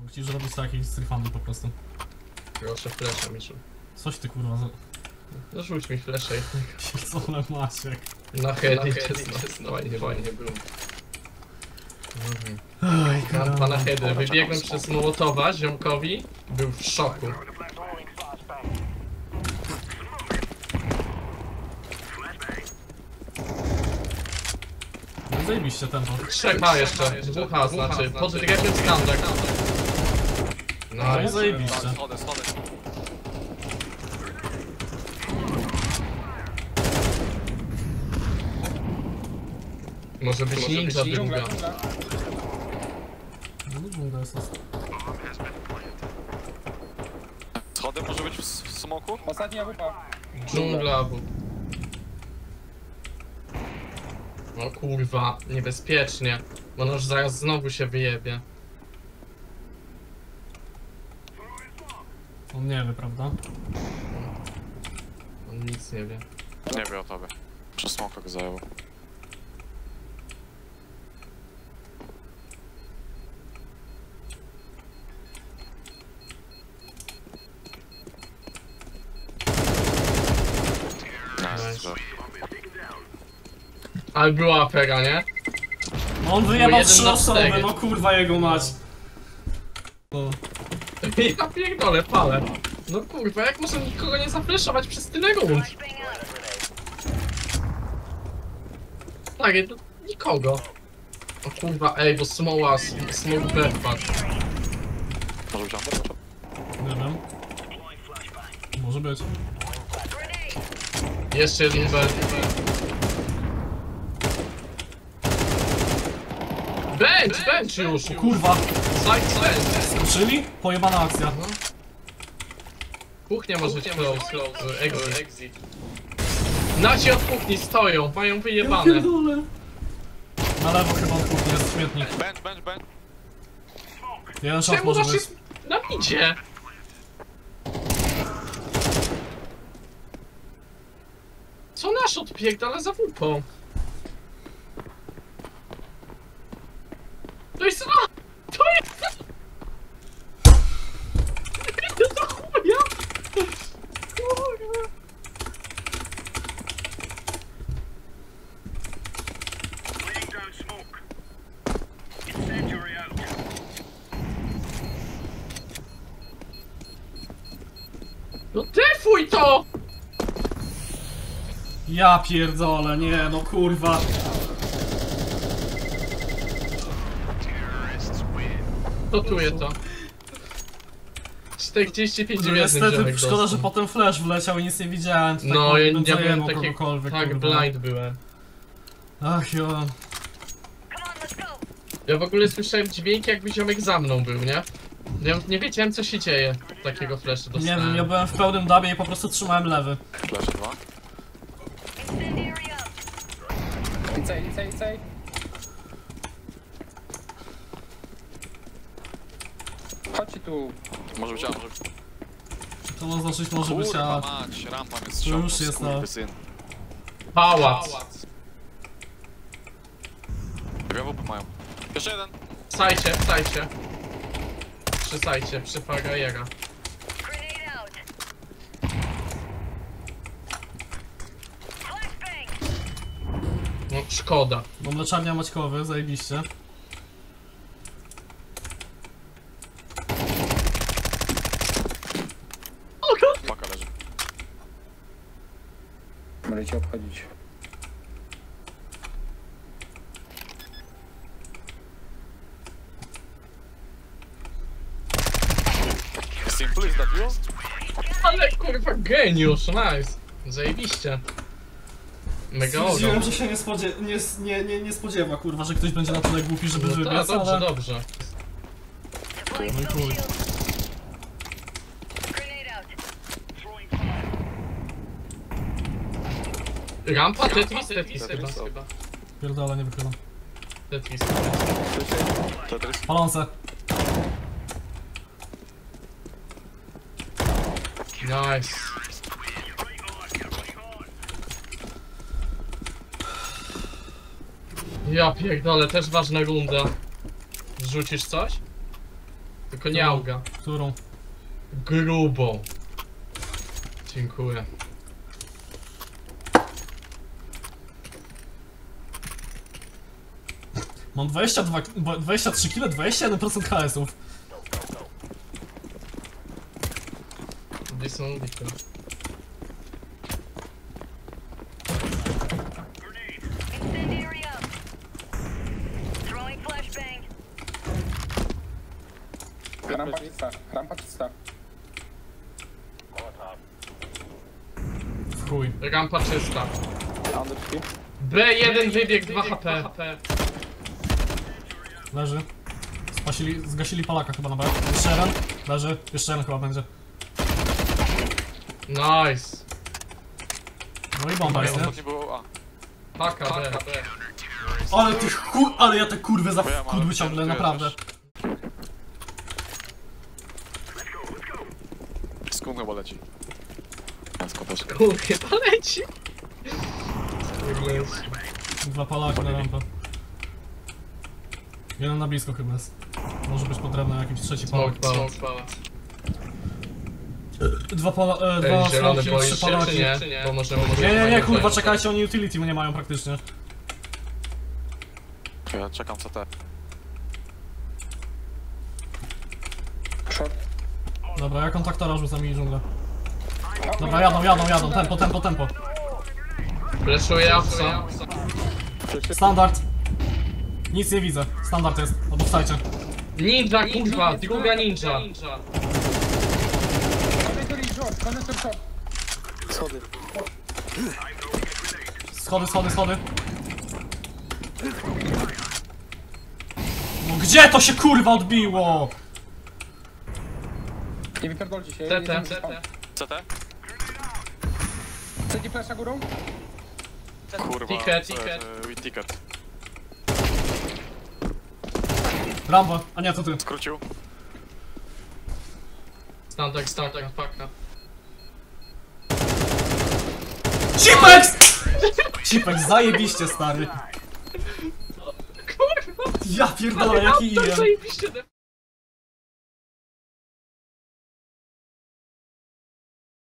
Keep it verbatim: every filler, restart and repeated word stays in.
Musisz robić takie stryfandy po prostu. Proszę flesza, Miszu. Coś ty kurwa za... No rzuć mi flesza jednego. Pierdolę Maciek. Na heady fajnie, fajnie było. Oj, Pana heady. Wybiegłem przez Mołotowa ziomkowi. Był w szoku. No zajebiście tempo. Trzech ma jeszcze. Dwóch A znaczy. Pod drewnem skandek. No i No zajebiście. Schody, schody. może być ninja druga. No dżungla jest nas. Schody może być w s- w smoku? Ostatnia wupa. Dżungla. bo- No kurwa, niebezpiecznie. Bo noż zaraz znowu się wyjebie. On nie wie, prawda? On nic nie wie. Nie wie o tobie. Przez smoka go zajęło. Nice. Ale była afera, nie? No on wyjebał jeden trzy na osoby, cztery. no kurwa jego mać. No. Ja pierdolę, palę. No kurwa, jak można nikogo nie zafleszować przez tyle rund? Tak, no, nikogo. O kurwa, ej, bo smoła, smok B wpadł. Może być under? Nie wiem. Może być. Jeszcze jeden B. Bench, bench już! Kurwa, Side bench! skoczyli? Pojebana akcja. Kuchnia może być close, close, exit. Nasi od kuchni stoją, mają wyjebane. Pierdolę. Na lewo chyba od kuchni jest śmietnik. Bench, bench, bench. Jeden szaf Czemu może nasz być. jest na midzie? Co nasz odpierdala za wupą? To jest... A! To jest... To chuja! Kurwa! No defuj to! Ja pierdolę, nie no kurwa. Dotuję to. czterdzieści pięć No gwiazdek niestety ziomek szkoda, dostał. że potem flash wleciał i nic nie widziałem. To No, tak ja, bym ja byłem zajebał taki... kogokolwiek, Tak, kurwa. blind byłem. Ach jo. Ja w ogóle słyszałem dźwięki, jakby ziomek za mną był, nie? Ja nie wiedziałem, co się dzieje. Takiego flasha Nie dostałem. wiem, ja byłem w pełnym dubie i po prostu trzymałem lewy. Flash dwa. Licej, licej, licej. Chodźcie tu. Może być A, może być... To oznaczyć może być, Kurwa a... mać, rampa jest To już ściągną, jest, no. skurwysyn. Pałac. Dwie wupy mają. Jeszcze jeden. Sajcie, sajcie. Przy sajcie, przy Farajera. No, szkoda. Bo mleczarnia Maćkowy, zajebiście. Paka leży. Możecie obchodzić. Simple, is that you? Ale kurwa, geniusz, nice. Zajebiście. Mega Stwierdziłem, ogon. że się nie, spodzie nie, nie, nie, nie spodziewa, kurwa, że ktoś będzie na tyle głupi, żeby No tak, wybiec, dobrze, ale... dobrze. No i chuj. Rampa? Tetris? Tetris chyba. chyba. Pierdolę, nie wychylam. Tetris. Tetris. Palące. Nice. Ja pierdolę, też ważna runda. Rzucisz coś? Tylko nie auga. Którą? Grubą. Dziękuję. Mam dwadzieścia dwa, dwadzieścia trzy kile, dwadzieścia jeden procent H S-ów. Gdzie są liczby? Incendiary out. Throwing flashbang. Rampa czysta, rampa czysta. W chuj. Rampa czysta. Under drzwi. B jeden wybieg, dwa H P. Leży. Spasili, zgasili Polaka chyba na B. Jeszcze jeden. Leży. Jeszcze jeden chyba będzie. Nice. No i bomba jest, nie? Ostatni był A. Paka B. Ale ty chuj, ale ja te kurwy za Bo ja mam- kudły ciągle, ty naprawdę. Skąd chyba leci? A skąd też? Kurde, poleci. Dwa Polaki na rampę. Jeden na blisko chyba jest. Może być potrzebny jakiś trzeci Polak. Smoke balance. Smoke balance. Dwa Pola, e, Ej, dwa zielony Polaki, boisz trzy się, Polaki. czy nie? Czy nie? Bo możemy... Nie, nie, nie, kurwa, czekajcie, oni utility nie mają praktycznie. Ja czekam co te. Short. Dobra, ja kontaktora rzucam i dżunglę. Dobra, jadą, jadą, jadą, tempo, tempo, tempo. Fleszuję apsa. Standard. Nic nie widzę, standard jest, albo wstajcie. Ninja, kurwa, druga ninja. Konektor i short, konektor short. Schody. Schody, schody, schody. No gdzie to się kurwa odbiło? Nie wypierdolcie się, T jedziemy T. spam. C T? Chcecie flasha górą? Kurwa. Ticket, co ticket. jest, e, with ticket. Rambo, a nie, to ty. Skrócił. Standard, standard, paka. Cipex! Cipex, zajebiście stary. Kurwa, Ja pierdolę, jaki to idiot. zajebiście